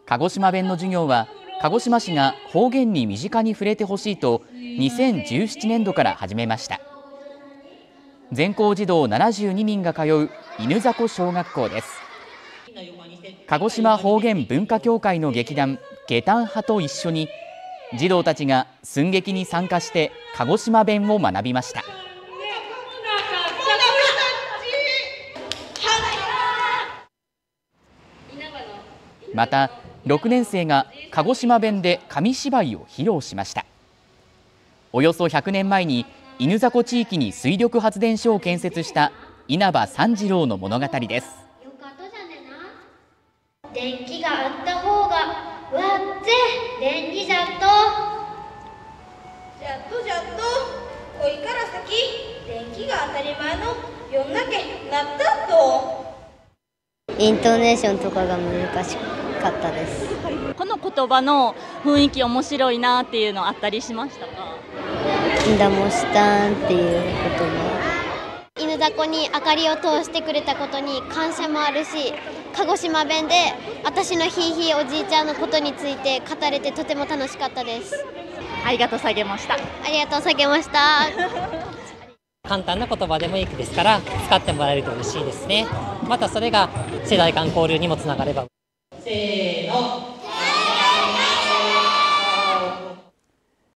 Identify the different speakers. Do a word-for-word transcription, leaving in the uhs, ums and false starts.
Speaker 1: 鹿児島弁の授業は鹿児島市が方言に身近に触れてほしいとにせんじゅうななねんどから始めました。全校児童ななじゅうににんが通う犬迫小学校です。鹿児島方言文化協会の劇団下旦派と一緒に児童たちが寸劇に参加して鹿児島弁を学びました。またろくねん生が鹿児島弁で紙芝居を披露しました。およそひゃくねんまえに犬迫地域に水力発電所を建設した稲葉三次郎の物語です。
Speaker 2: 電気があった方がわって便利じゃっと。じゃっとじゃっとこいから先電気が当たり前の世んなけなったと。
Speaker 3: イントネーションとかが難しかったです。
Speaker 4: この言葉の雰囲気面白いなっていうのあったりしましたか？
Speaker 3: だもしたんっていう言葉。
Speaker 2: 犬迫に明かりを通してくれたことに感謝もあるし、鹿児島弁で私のひいひいおじいちゃんのことについて語れてとても楽しかったです。
Speaker 4: ありがとうさげました。
Speaker 2: ありがとうさげました。
Speaker 5: 簡単な言葉でもいいですから使ってもらえると嬉しいですね。またそれが世代間交流にもつながれば。せー